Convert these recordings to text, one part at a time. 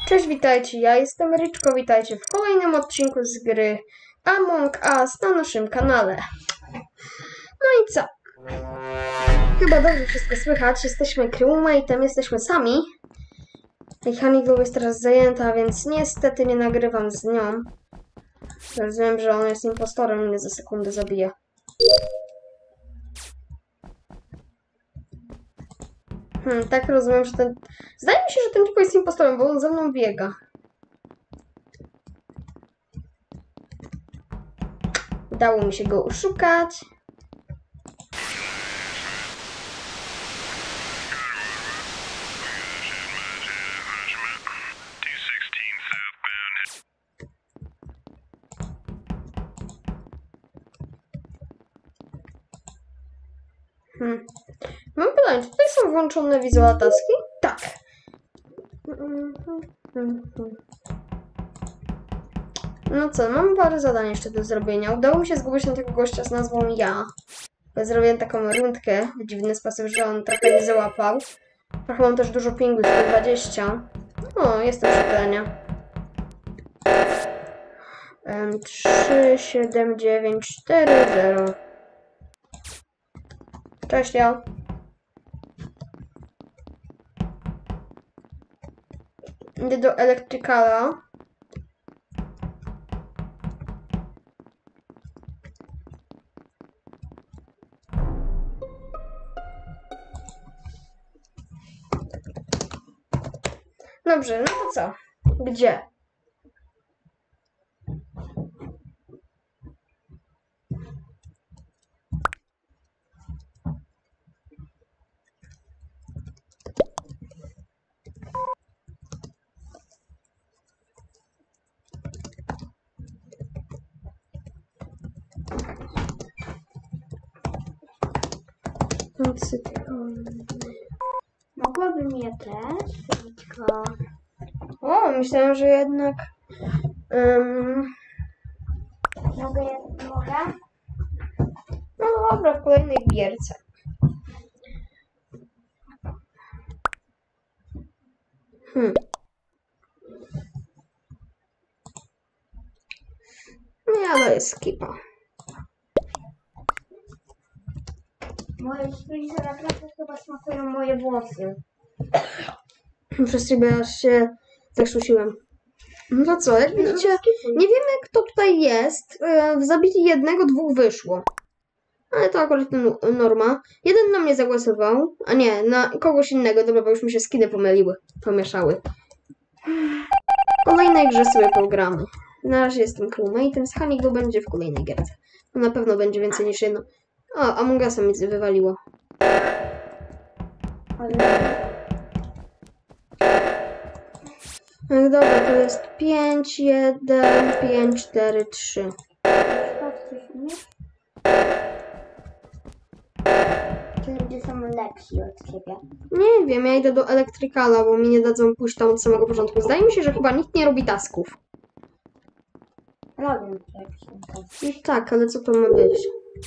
Cześć, witajcie, ja jestem Ryczko, witajcie w kolejnym odcinku z gry Among Us na naszym kanale. No i co? Chyba dobrze wszystko słychać, jesteśmy crewmate'em, jesteśmy sami. I Hannibal jest teraz zajęta, więc niestety nie nagrywam z nią. Rozumiem, że on jest impostorem i mnie za sekundę zabije. Tak rozumiem, że ten... Zdaje mi się, że ten tylko jest impostorem, bo on za mną biega. Udało mi się go uszukać. Mam pytanie, czy tutaj są włączone wizual taski? Tak. No co, mam parę zadań jeszcze do zrobienia. Udało mi się zgubić na tego gościa z nazwą Ja. Ja zrobiłem taką rundkę w dziwny sposób, że on trochę mnie załapał. Trochę mam też dużo pingu, 120. O, jestem przy planie. 3, 7, 9, 4, 0. Cześć, Ja. Idę do elektrykala. Dobrze, no to co? Gdzie? Mogłabym je też, tylko... O, myślałem, że jednak... Mogę? No dobra, w kolejnej gierce. Ja daję skipa. Moje ślicze naprawdę chyba smakują moje włosy. Przez ciebie aż się zakrztusiłem. No to co, jak widzicie, nie wiemy kto tutaj jest. Zabili jednego, dwóch wyszło. Ale to akurat norma. Jeden na mnie zagłosował, a nie, na kogoś innego. Dobra, bo już mi się skiny pomieszały. W kolejnej grze sobie pogramy. Na razie jestem crewmate'em, z Hannibal będzie w kolejnej gierce. Na pewno będzie więcej niż jedno. O, Among Usa mi wywaliło. No dobra, to jest 5, 1, 5, 4, 3. Czy ludzie są lepsi od ciebie? Nie wiem, ja idę do elektrykala, bo mi nie dadzą pójść tam od samego początku. Zdaje mi się, że chyba nikt nie robi tasków. Robię lepsi. No tak, ale co to ma być?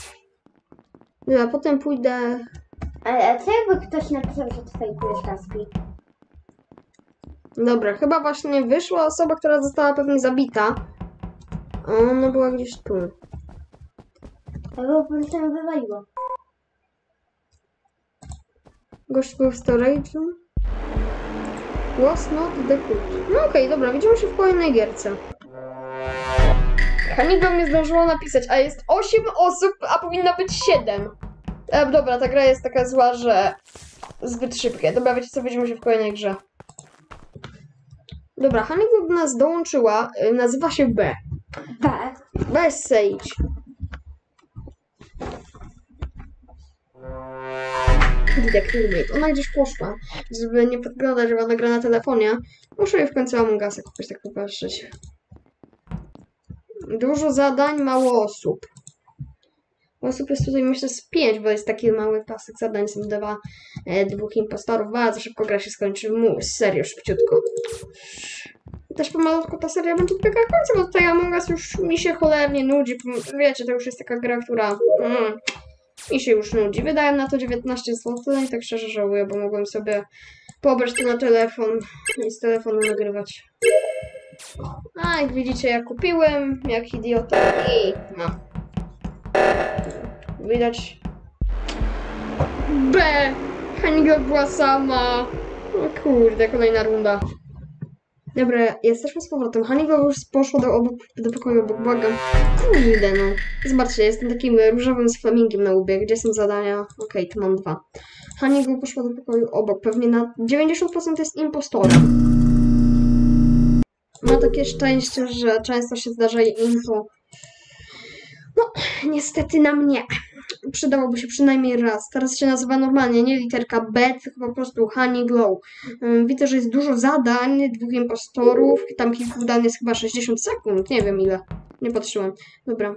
Ja potem pójdę... Ale co jakby ktoś napisał, że ty fejkujesz taski? Dobra, chyba właśnie wyszła osoba, która została pewnie zabita. A ona była gdzieś tu. Albo po prostu ją wywaliło. Gość był w storage'u. Was not the good. No okej, dobra, widzimy się w kolejnej gierce. Hannibal nie zdążyło napisać, a jest 8 osób, a powinno być 7. Dobra, ta gra jest taka zła, że zbyt szybkie. Dobra, wiecie co, widzimy się w kolejnej grze. Dobra, Hannibal do nas dołączyła, nazywa się B. Weź Sage. Widzę crewmate. Ona gdzieś poszła, żeby nie podglądać, że ona gra na telefonie. Muszę jej w końcu Among Usa jakoś tak popatrzeć. Dużo zadań, mało osób. Osób jest tutaj myślę z 5, bo jest taki mały pasek zadań, są dwóch impostorów. Bardzo szybko gra się skończy. Serio, szybciutko. Też pomalutku ta seria będzie dobiegała końca, bo tutaj Among Us już mi się cholernie nudzi. Wiecie, to już jest taka gra, która... Mi się już nudzi. Wydałem na to 19 zł i tak szczerze żałuję, bo mogłem sobie pobrać to na telefon i z telefonu nagrywać. A jak widzicie, ja kupiłem, jak idiota i no. Widać. B! Haniga była sama. O kurde, kolejna runda. Dobra, jesteśmy z powrotem. Haniga już poszła do pokoju obok, błagam. Kurde no. Zobaczcie, jestem takim różowym z flamingiem na łbie. Gdzie są zadania? Okej, tu mam 2. Haniga poszła do pokoju obok. Pewnie na 90% jest impostorem. Ma takie szczęście, że często się zdarza jej info. No, niestety na mnie. Przydałoby się przynajmniej raz. Teraz się nazywa normalnie, nie literka B, tylko po prostu Honey Glow. Widzę, że jest dużo zadań, 2 impostorów, tam kilku danych jest chyba 60 sekund, nie wiem ile. Nie patrzyłam. Dobra.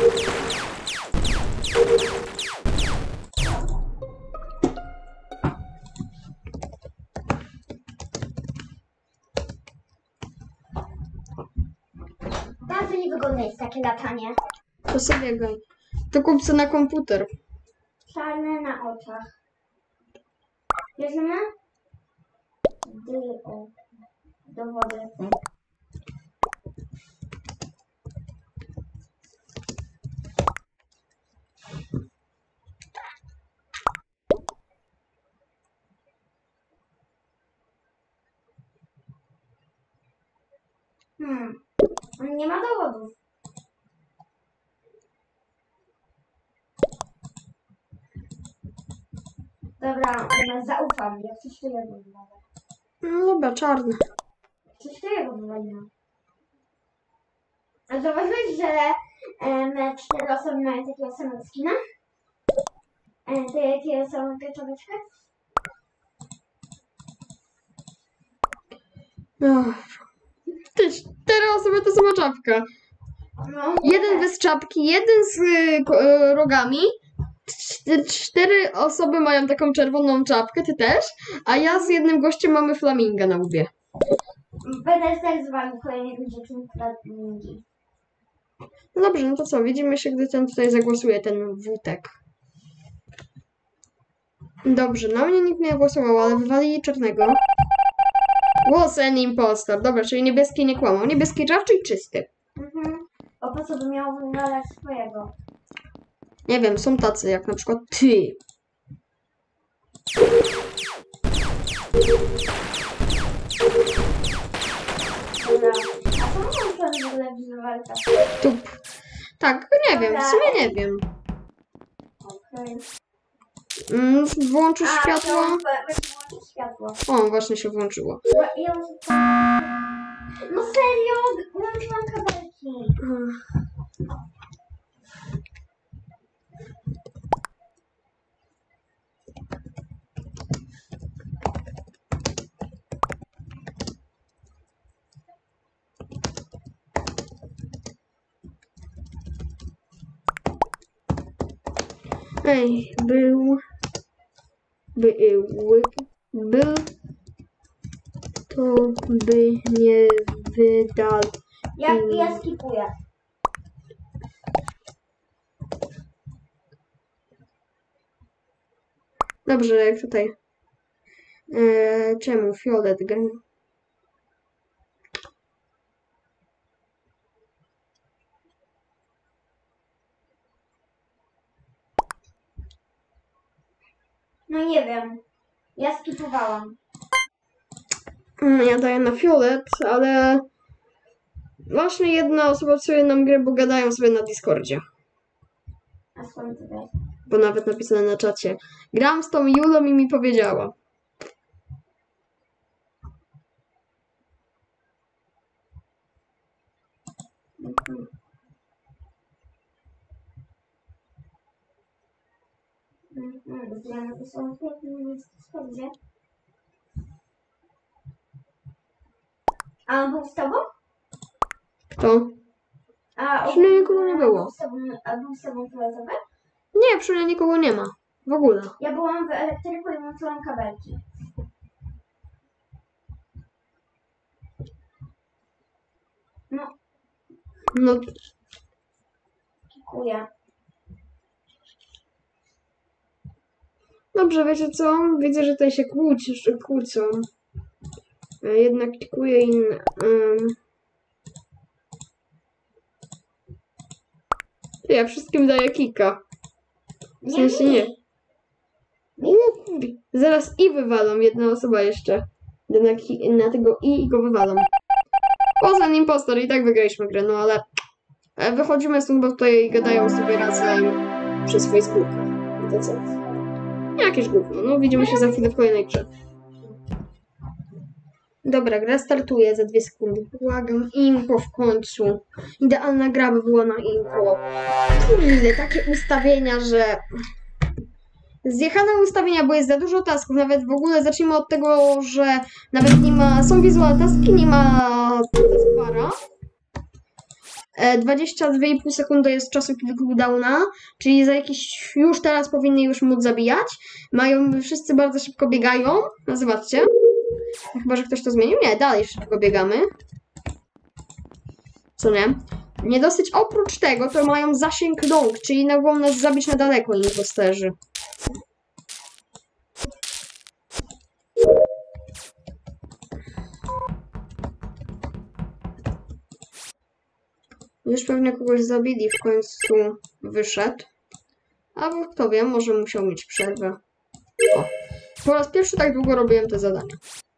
Bardzo niewygodne jest takie latanie. To sobie graj. To kup sobie na komputer. Czarne na oczach. Bierzemy? Do wody. Nie ma dowodów. Dobra, zaufam. Jak coś to jego wywalę. No dobra, czarny. Coś to jego wywaliłam. A zauważyłeś, że 4 osoby mają takiego samego skina? To jakie są te czapeczki? Te 4 osoby to sama czapka. No. Jeden bez czapki, jeden z rogami. 4 osoby mają taką czerwoną czapkę, ty też, a ja z jednym gościem mamy flaminga na łbie. Będę też z wami kolejnych dziewczyn flamingi. No dobrze, no to co, widzimy się, gdy ten tutaj zagłosuje, ten wutek. Dobrze, na mnie nikt nie głosował, ale wywalili czarnego. Was an impostor. Dobra, czyli niebieski nie kłamał. Niebieski raczej czysty. O po co by miał wywalać swojego? Nie wiem, są tacy, jak na przykład ty. Dobra. A co mam teraz w ogóle wywalka? Tup. Tak, nie wiem, w sumie nie wiem. Okej. Włączysz światło? Włączyć światło. O, właśnie się włączyło. No serio, włączyłam kabelki. Ej, był, to by nie wydał. Ja skipuję. Dobrze, jak tutaj. Czemu fiolet gra? No nie wiem. Ja skipowałam. Ja daję na fiolet, ale właśnie jedna osoba psuje nam grę, bo gadają sobie na Discordzie. A skąd ty wiesz? Bo nawet napisane na czacie. Gram z tą Julą i mi powiedziała. Ja napisałam w jakim Discordzie. A on był z tobą? Kto? A Przy mnie nikogo nie było. A był z tobą fioletowy? Nie, przy mnie nikogo nie ma. W ogóle. Ja byłam w elektryku i włączyłam kabelki. No, Dziękuję. dobrze, wiecie co? Widzę, że tutaj się kłócą. Jednak klikuję inne. Ja wszystkim daję kika. W sensie nie. Zaraz i wywalą, jedna osoba jeszcze. Idę na tego i go wywalą. Poza nim impostor i tak wygraliśmy grę, no ale wychodzimy stąd, bo tutaj gadają sobie razem przez Facebooka. I to co? Jakieś gówno, no widzimy się za chwilę w kolejnej grze. Dobra, gra startuje za 2 sekundy. Błagam, info w końcu. Idealna gra by była na info. Kurde, takie ustawienia, że... Zjechane ustawienia, bo jest za dużo tasków. Nawet w ogóle zacznijmy od tego, że nawet nie ma... Są visual taski, nie ma taskbara. 22,5 sekundy jest czasu cooldowna, czyli za jakiś... Już teraz powinni już móc zabijać. Wszyscy bardzo szybko biegają. No zobaczcie. Chyba, że ktoś to zmienił. Nie, dalej szybko biegamy. Co nie? Nie dosyć oprócz tego, to mają zasięg long, czyli mogą nas zabić na daleko imposterzy. Już pewnie kogoś zabili, w końcu wyszedł. Albo kto wie, może musiał mieć przerwę. O. Po raz pierwszy tak długo robiłem te zadania.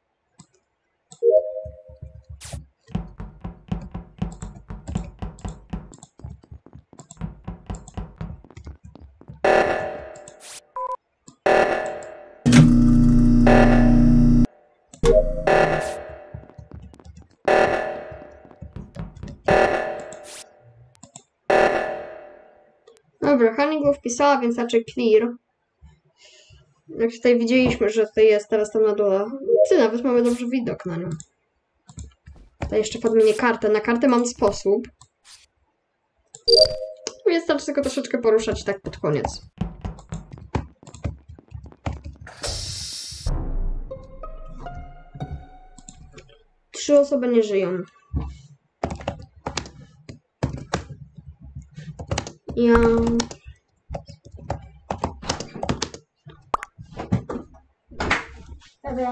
Dobra, Hani go wpisała, więc raczej clear. Jak tutaj widzieliśmy, że tutaj jest teraz tam na dole. Nawet mamy dobrze widok na nią. Tutaj jeszcze podmienię kartę. Na kartę mam sposób. Wystarczy tylko troszeczkę poruszać tak pod koniec. Trzy osoby nie żyją. Ja... Dobra.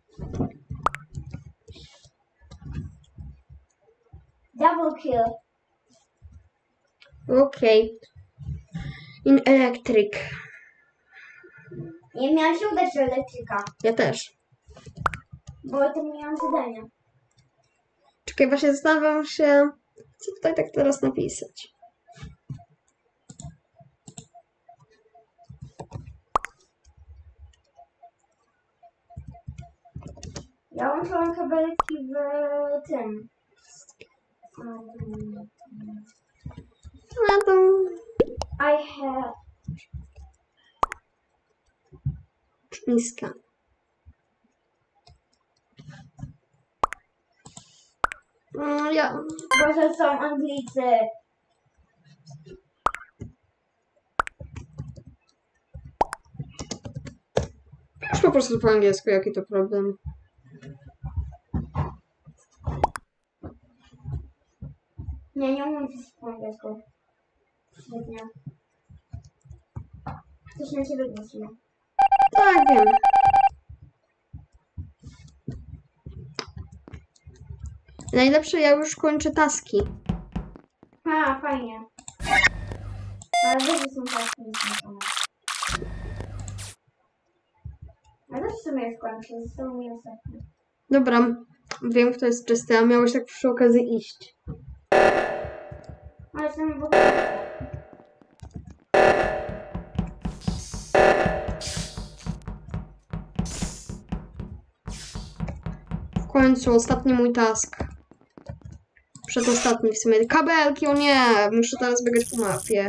Double kill. Okej. In electric. Nie miałam się udać do elektryka, Ja też. bo to miałam zadanie. Czekaj, właśnie zastanawiam się, co tutaj tak teraz napisać. Ja łączyłam kabelki w tym. No to... I have. Niska. Ja... Boże, są Anglicy. Już po prostu po angielsku, jaki to problem. Nie umiem pisać po angielsku. Świetnie. Coś na ciebie głosuje. Tak, wiem. Najlepsze, ja już kończę taski. A, fajnie. Ale dobrze są taski nieskończone. Ale też sobie je skończę, zostało mi ostatnie. Dobra, wiem, kto jest czysty, a miałeś tak przy okazji iść. Ale jestem w ogóle. W końcu, ostatni mój task. Przedostatni w sumie. Kabelki, o nie! Muszę teraz biegać po mapie.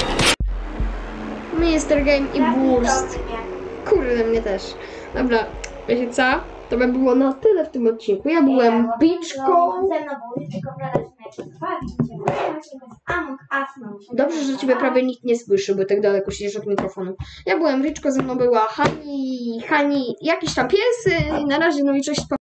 Mr. Game i Burst. Kurde, mnie też. Dobra, wiecie co? To by było na tyle w tym odcinku. Ja byłem Biczką. Ze mną był Biczką, Dobrze, że ciebie prawie nikt nie słyszy, bo tak daleko siedzisz od mikrofonu. Ja byłem Riczko, ze mną była Hani, jakiś tam pies. I na razie, no i cześć.